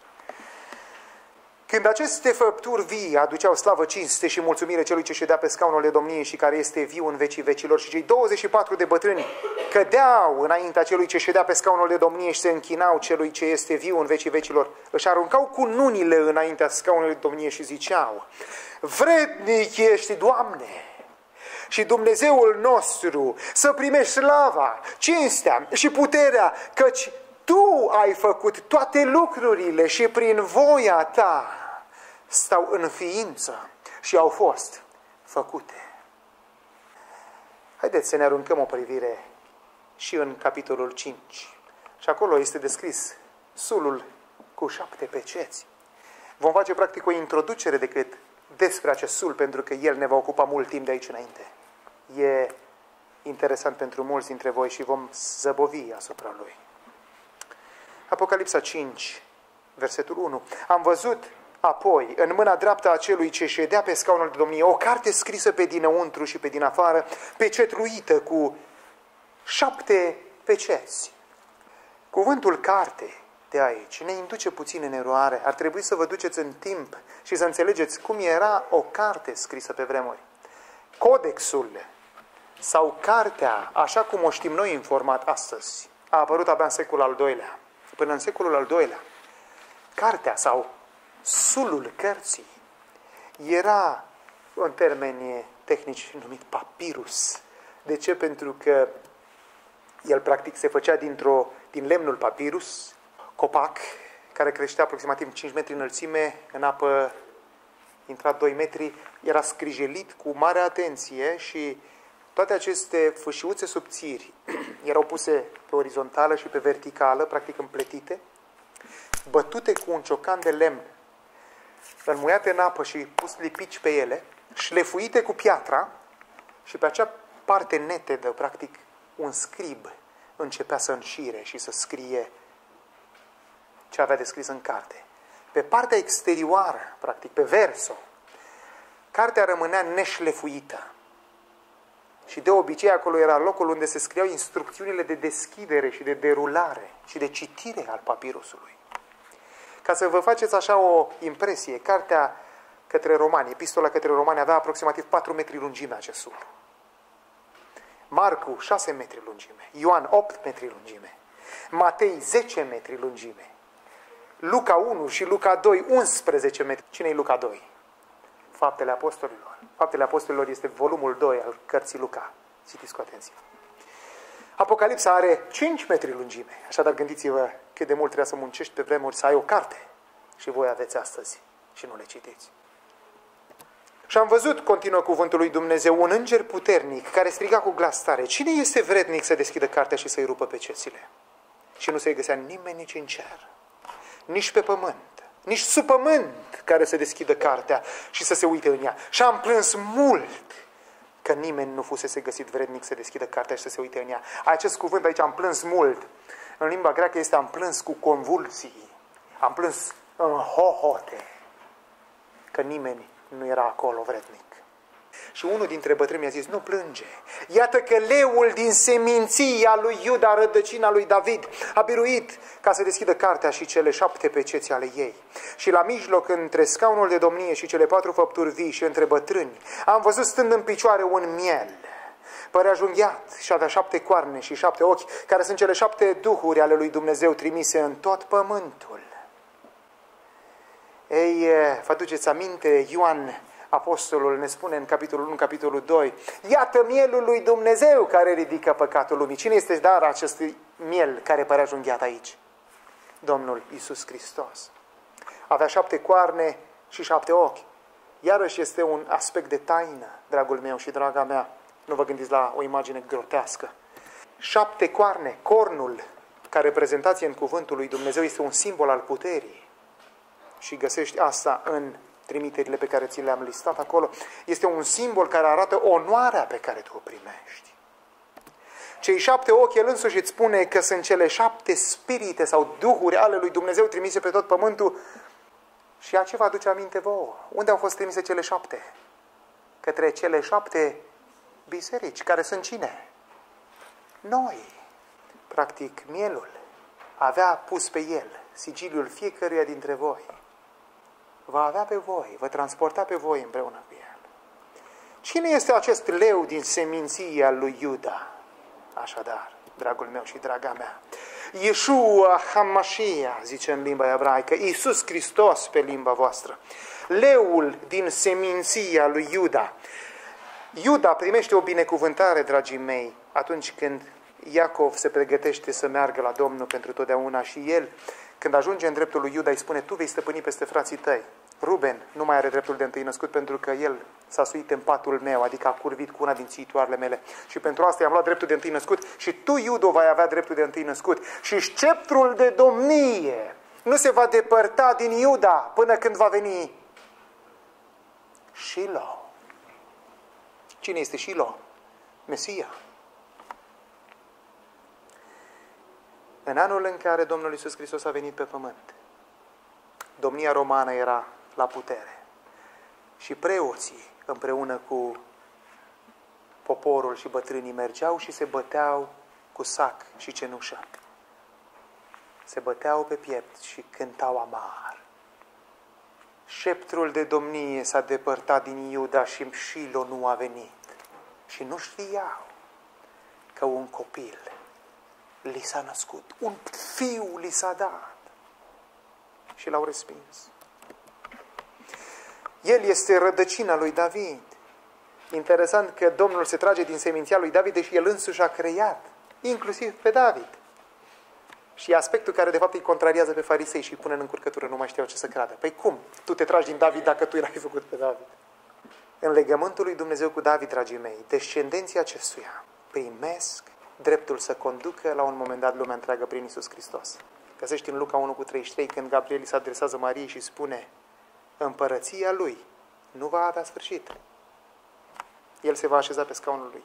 Când aceste făpturi vii aduceau slavă, cinste și mulțumire celui ce ședea pe scaunul de domnie și care este viu în vecii vecilor, și cei 24 de bătrâni cădeau înaintea celui ce ședea pe scaunul de domnie și se închinau celui ce este viu în vecii vecilor, își aruncau cununile înaintea scaunului de domnie și ziceau: vrednic ești, Doamne, și Dumnezeul nostru, să primești slava, cinstea și puterea, căci Tu ai făcut toate lucrurile și prin voia Ta stau în ființă și au fost făcute. Haideți să ne aruncăm o privire și în capitolul 5. Și acolo este descris sulul cu 7 peceți. Vom face practic o introducere despre acest sul, pentru că el ne va ocupa mult timp de aici înainte. E interesant pentru mulți dintre voi și vom zăbovi asupra lui. Apocalipsa 5, versetul 1. Am văzut apoi, în mâna dreaptă a celui ce ședea pe scaunul de domnie, o carte scrisă pe dinăuntru și pe din afară, pecetluită cu 7 peceți. Cuvântul carte de aici ne induce puțin în eroare. Ar trebui să vă duceți în timp și să înțelegeți cum era o carte scrisă pe vremuri. Codexul sau cartea, așa cum o știm noi în format astăzi, a apărut abia în secolul al II-lea. Până în secolul al II-lea, cartea sau sulul cărții era, în termeni tehnici, numit papirus. De ce? Pentru că el practic se făcea din lemnul papirus, copac, care creștea aproximativ 5 metri înălțime, în apă intra 2 metri, era scrijelit cu mare atenție și toate aceste fâșiuțe subțiri erau puse pe orizontală și pe verticală, practic împletite, bătute cu un ciocan de lemn, înmuiate în apă și pus lipici pe ele, șlefuite cu piatra, și pe acea parte netedă, practic, un scrib începea să înșire și să scrie ce avea de scris în carte. Pe partea exterioară, practic, pe verso, cartea rămânea neșlefuită. Și de obicei acolo era locul unde se scriau instrucțiunile de deschidere și de derulare și de citire al papirusului. Ca să vă faceți așa o impresie, cartea către Romani, epistola către Romani, avea aproximativ 4 metri lungime acest sul. Marcu 6 metri lungime, Ioan 8 metri lungime, Matei 10 metri lungime, Luca 1 și Luca 2 11 metri. Cine-i Luca 2? Faptele Apostolilor. Faptele Apostolilor este volumul 2 al cărții Luca. Citiți cu atenție. Apocalipsa are 5 metri lungime. Așadar, gândiți-vă cât de mult trebuia să muncești pe vremuri să ai o carte. Și voi aveți astăzi și nu le citiți. Și am văzut, continuă cuvântul lui Dumnezeu, un înger puternic care striga cu glas tare: cine este vrednic să deschidă cartea și să-i rupă pecețile? Și nu se găsea nimeni nici în cer, nici pe pământ, nici sub pământ care să deschidă cartea și să se uite în ea. Și am plâns mult că nimeni nu fusese găsit vrednic să deschidă cartea și să se uite în ea. Acest cuvânt aici, am plâns mult, în limba greacă este am plâns cu convulsii, am plâns în hohote, că nimeni nu era acolo vrednic. Și unul dintre bătrâni mi-a zis: nu plânge, iată că leul din seminția lui Iuda, rădăcina lui David, a biruit ca să deschidă cartea și cele 7 peceți ale ei. Și la mijloc, între scaunul de domnie și cele 4 făpturi vii și între bătrâni, am văzut stând în picioare un miel, părea junghiat și avea 7 coarne și 7 ochi, care sunt cele 7 duhuri ale lui Dumnezeu trimise în tot pământul. Ei, vă aduceți aminte, Ioan Apostolul ne spune în capitolul 1, capitolul 2: iată mielul lui Dumnezeu care ridică păcatul lumii. Cine este dar acestui miel care părea junghiat aici? Domnul Iisus Hristos. Avea 7 coarne și 7 ochi. Iarăși este un aspect de taină, dragul meu și draga mea. Nu vă gândiți la o imagine grotească. 7 coarne, cornul, ca reprezentație în cuvântul lui Dumnezeu, este un simbol al puterii. Și găsești asta în trimiterile pe care ți le-am listat acolo. Este un simbol care arată onoarea pe care tu o primești. Cei 7 ochi, el însuși îți spune că sunt cele 7 spirite sau duhuri ale lui Dumnezeu trimise pe tot pământul. Și a ce vă aduce aminte vouă? Unde au fost trimise cele 7? Către cele 7 biserici, care sunt cine? Noi. Practic, mielul avea pus pe el sigiliul fiecăruia dintre voi. Va avea pe voi, vă transporta pe voi împreună cu el. Cine este acest leu din seminția lui Iuda? Așadar, dragul meu și draga mea, Yeshua HaMashiach, zice în limba ebraică, Iisus Hristos pe limba voastră, leul din seminția lui Iuda. Iuda primește o binecuvântare, dragii mei, atunci când Iacov se pregătește să meargă la Domnul pentru totdeauna și el, când ajunge în dreptul lui Iuda, îi spune, tu vei stăpâni peste frații tăi. Ruben nu mai are dreptul de întâi născut pentru că el s-a suit în patul meu, adică a curvit cu una din țitoarele mele. Și pentru asta i-am luat dreptul de întâi născut și tu, Iudo, vai avea dreptul de întâi născut. Și sceptrul de domnie nu se va depărta din Iuda până când va veni Shilo. Cine este Shilo? Mesia. În anul în care Domnul Iisus Hristos a venit pe pământ, domnia romană era la putere. Și preoții, împreună cu poporul și bătrânii, mergeau și se băteau cu sac și cenușă. Se băteau pe piept și cântau amar. Sceptrul de domnie s-a depărtat din Iuda și Shilo nu a venit. Și nu știau că un copil li s-a născut, un fiu li s-a dat. Și l-au respins. El este rădăcina lui David. Interesant că Domnul se trage din seminția lui David, deși el însuși a creat, inclusiv pe David. Și aspectul care de fapt îi contrariază pe farisei și îi pune în încurcătură, nu mai știau ce să creadă. Păi cum? Tu te tragi din David dacă tu l-ai făcut pe David? În legământul lui Dumnezeu cu David, dragii mei, descendenții acestuia primesc dreptul să conducă la un moment dat lumea întreagă prin Iisus Hristos. Găsești în Luca 1:33 când Gabriel se adresează Mariei și spune, împărăția lui nu va avea sfârșit. El se va așeza pe scaunul lui.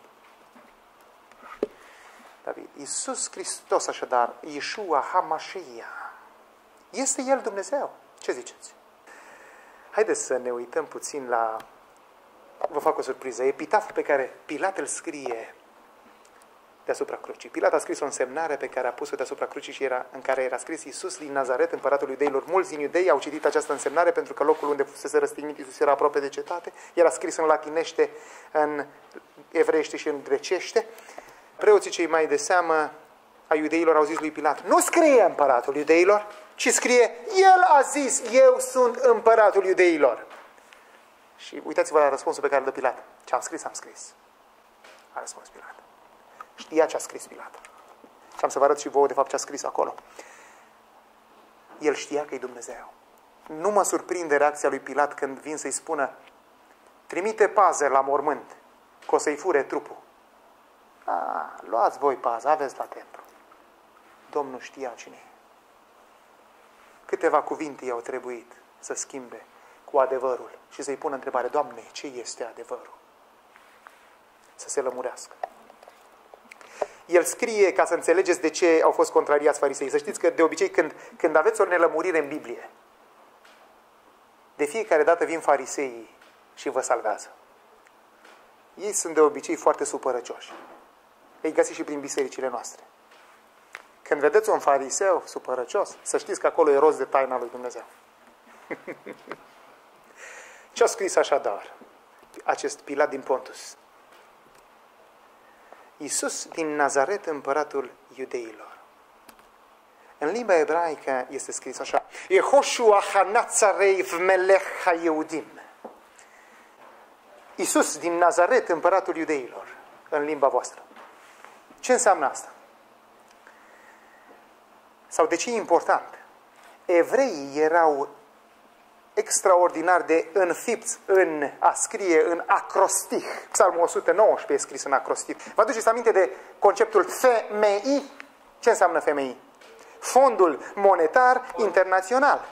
David, Iisus Hristos, așadar, Yeshua HaMashiach, este El Dumnezeu. Ce ziceți? Haideți să ne uităm puțin la, vă fac o surpriză, epitaful pe care Pilat îl scrie deasupra crucii. Pilat a scris o însemnare pe care a pus-o deasupra crucii și în care era scris Iisus din Nazaret, împăratul iudeilor. Mulți din iudei au citit această însemnare pentru că locul unde fusese răstignit Iisus era aproape de cetate. Era scris în latinește, în evreiește și în grecește. Preoții cei mai de seamă a iudeilor au zis lui Pilat, nu scrie împăratul iudeilor, ci scrie, el a zis, eu sunt împăratul iudeilor. Și uitați-vă la răspunsul pe care îl dă Pilat. Ce am scris, am scris. A răspuns Pilat. Știa ce a scris Pilat. Și am să vă arăt și vouă de fapt ce a scris acolo. El știa că e Dumnezeu. Nu mă surprinde reacția lui Pilat când vin să-i spună, trimite pază la mormânt, că o să-i fure trupul. Luați voi pază, aveți la templu. Domnul știa cine e. Câteva cuvinte i-au trebuit să schimbe cu adevărul și să-i pună întrebare, Doamne, ce este adevărul? Să se lămurească. El scrie, ca să înțelegeți de ce au fost contrariați farisei. Să știți că de obicei când aveți o nelămurire în Biblie, de fiecare dată vin fariseii și vă salvează. Ei sunt de obicei foarte supărăcioși. Ei găsiți și prin bisericile noastre. Când vedeți un fariseu supărăcios, să știți că acolo e rost de taina lui Dumnezeu. Ce-a scris așadar acest Pilat din Pontus? Iisus din Nazaret, împăratul iudeilor. În limba ebraică este scris așa, Yehoshua ha-Nazareiv melech ha-Yehudim. Iisus din Nazaret, împăratul iudeilor, în limba voastră. Ce înseamnă asta? Sau de ce e important? Evreii erau extraordinar de înfipți în a scrie în acrostih. Psalmul 119 e scris în acrostih. Vă aduceți aminte de conceptul FMI? Ce înseamnă FMI? Fondul Monetar Internațional.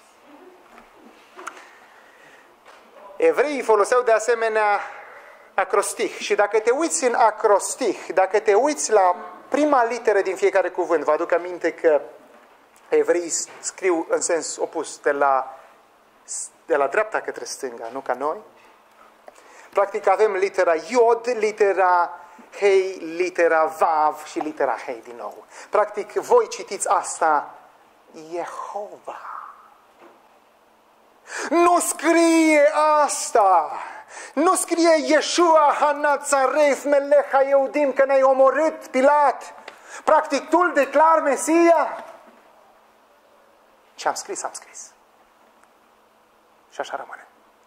Evreii foloseau de asemenea acrostih. Și dacă te uiți în acrostih, dacă te uiți la prima literă din fiecare cuvânt, vă aduc aminte că evreii scriu în sens opus, de la dreapta către stânga, nu ca noi. Practic avem litera Iod, litera Hei, litera Vav și litera Hei din nou. Practic voi citiți asta Jehova. Nu scrie asta! Nu scrie Yeshua HaNatzareth Melech HaYehudim că ne-ai omorât, Pilat. Practic tu îl declari Mesia? Ce am scris, am scris. Și așa rămâne.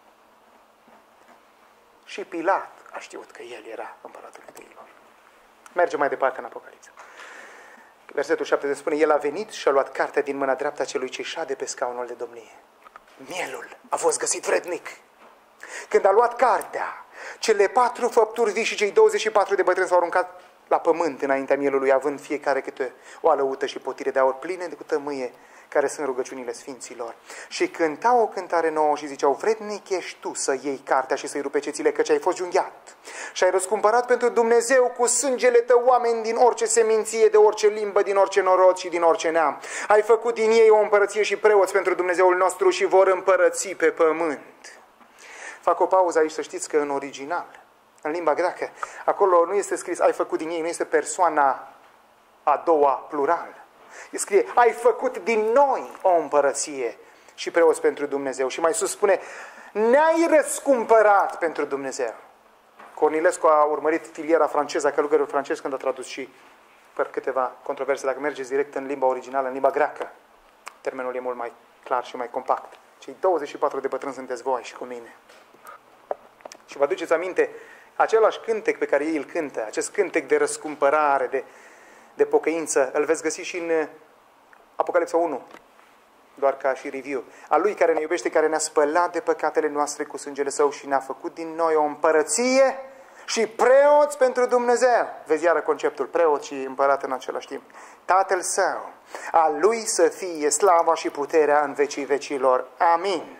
Și Pilat a știut că el era împăratul iudeilor. Mergem mai departe în Apocalipsa. Versetul 7 spune, el a venit și a luat cartea din mâna dreaptă a celui ce șade pe scaunul de domnie. Mielul a fost găsit vrednic. Când a luat cartea, cele 4 făpturi vii și cei 24 de bătrâni s-au aruncat la pământ înaintea mielului, având fiecare câte o alăută și potire de aur pline de cu tămâie, care sunt rugăciunile sfinților. Și cântau o cântare nouă și ziceau, vrednic ești tu să iei cartea și să-i rupe cețile, căci ai fost junghiat. Și ai răscumpărat pentru Dumnezeu cu sângele tău oameni din orice seminție, de orice limbă, din orice norod și din orice neam. Ai făcut din ei o împărăție și preoți pentru Dumnezeul nostru și vor împărăți pe pământ. Fac o pauză aici să știți că în original, în limba greacă, acolo nu este scris ai făcut din ei, nu este persoana a doua plural. Scrie, ai făcut din noi o împărăție și preoți pentru Dumnezeu. Și mai sus spune, ne-ai răscumpărat pentru Dumnezeu. Cornilescu a urmărit filiera franceză, a călugărul francez când a tradus și per câteva controverse. Dacă mergeți direct în limba originală, în limba greacă, termenul e mult mai clar și mai compact. Cei 24 de bătrâni sunteți voi și cu mine. Și vă aduceți aminte, același cântec pe care ei îl cântă, acest cântec de răscumpărare, de pocăință, îl veți găsi și în Apocalipsa 1, doar ca și review. A Lui care ne iubește, care ne-a spălat de păcatele noastre cu sângele Său și ne-a făcut din noi o împărăție și preoți pentru Dumnezeu. Vezi iară conceptul, preot și împărat în același timp. Tatăl Său, a Lui să fie slava și puterea în vecii vecilor. Amin.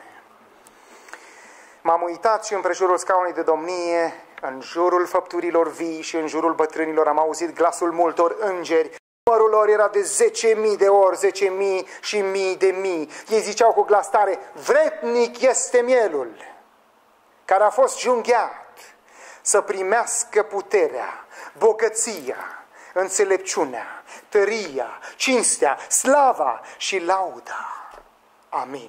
M-am uitat și împrejurul scaunului de domnie, în jurul făpturilor vii și în jurul bătrânilor am auzit glasul multor îngeri. Numărul lor era de 10.000 de ori, 10.000 și mii de mii. Ei ziceau cu glas tare, vrednic este mielul care a fost junghiat să primească puterea, bogăția, înțelepciunea, tăria, cinstea, slava și lauda. Amin.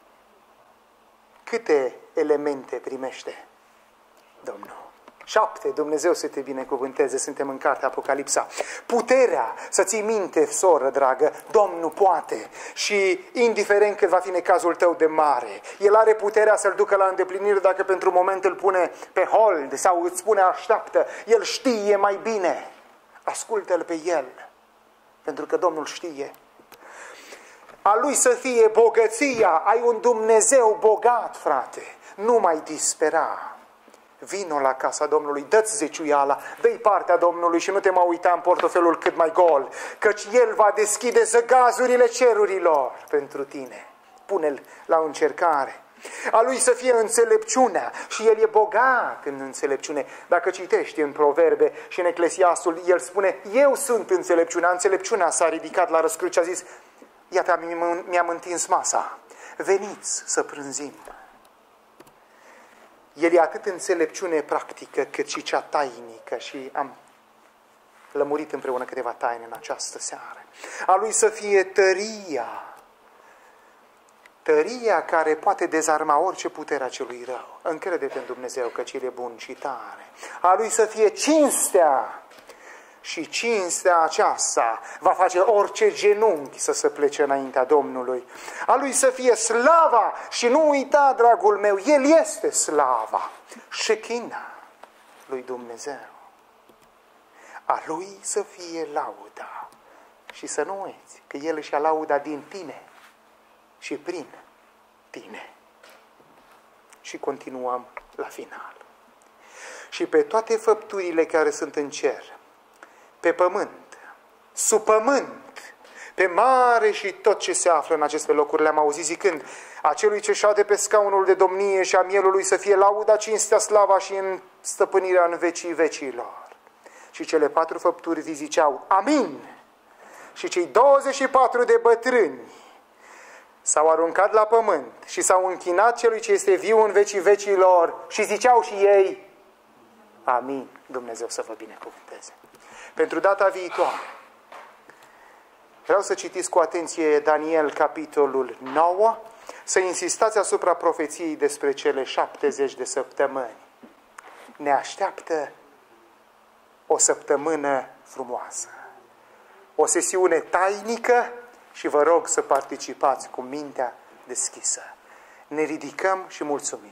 Câte elemente primește Domnul? 7. Dumnezeu să te binecuvânteze. Suntem în cartea Apocalipsa. Puterea, să ții minte, soră dragă, Domnul poate. Și indiferent cât va fi necazul tău de mare, El are puterea să-l ducă la îndeplinire dacă pentru moment îl pune pe hold sau îți spune așteaptă. El știe mai bine. Ascultă-L pe El. Pentru că Domnul știe. A Lui să fie bogăția. Ai un Dumnezeu bogat, frate. Nu mai dispera. Vino la casa Domnului, dă-ți zeciuiala, dă-i partea Domnului și nu te mai uita în portofelul cât mai gol, căci El va deschide zăgazurile cerurilor pentru tine. Pune-L la încercare. A Lui să fie înțelepciunea și El e bogat în înțelepciune. Dacă citești în Proverbe și în Eclesiastul, El spune, eu sunt înțelepciunea. Înțelepciunea s-a ridicat la răscruce și a zis, iată, mi-am întins masa, veniți să prânzim. El e atât înțelepciune practică cât și cea tainică și am lămurit împreună câteva taine în această seară. A Lui să fie tăria, tăria care poate dezarma orice putere a celui rău. Încrede-te în Dumnezeu că El e bun și tare. A Lui să fie cinstea și cinstea aceasta va face orice genunchi să se plece înaintea Domnului. A Lui să fie slava și nu uita, dragul meu, El este slava. Shechina lui Dumnezeu. A Lui să fie lauda și să nu uiți că El își ia lauda din tine și prin tine. Și continuăm la final. Și pe toate făpturile care sunt în cer, pe pământ, sub pământ, pe mare și tot ce se află în aceste locuri, le-am auzit zicând: acelui ce șade pe scaunul de domnie și a mielului să fie lauda, cinstea, slava și în stăpânirea în vecii vecilor. Și cele 4 făpturi ziceau: amin! Și cei 24 de bătrâni s-au aruncat la pământ și s-au închinat celui ce este viu în vecii vecilor și ziceau și ei: amin! Dumnezeu să vă binecuvânteze. Pentru data viitoare vreau să citiți cu atenție Daniel, capitolul 9, să insistați asupra profeției despre cele 70 de săptămâni. Ne așteaptă o săptămână frumoasă, o sesiune tainică și vă rog să participați cu mintea deschisă. Ne ridicăm și mulțumim.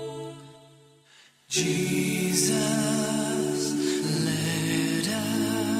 Jesus led us